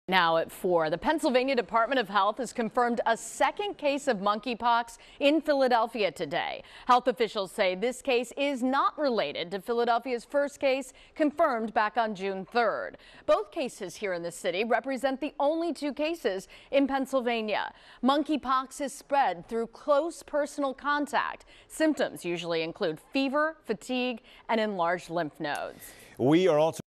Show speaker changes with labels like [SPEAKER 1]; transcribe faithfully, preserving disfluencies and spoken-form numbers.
[SPEAKER 1] Now at four, the Pennsylvania Department of Health has confirmed a second case of monkeypox in Philadelphia today. Health officials say this case is not related to Philadelphia's first case confirmed back on June third. Both cases here in the city represent the only two cases in Pennsylvania. Monkeypox is spread through close personal contact. Symptoms usually include fever, fatigue, and enlarged lymph nodes.
[SPEAKER 2] We are also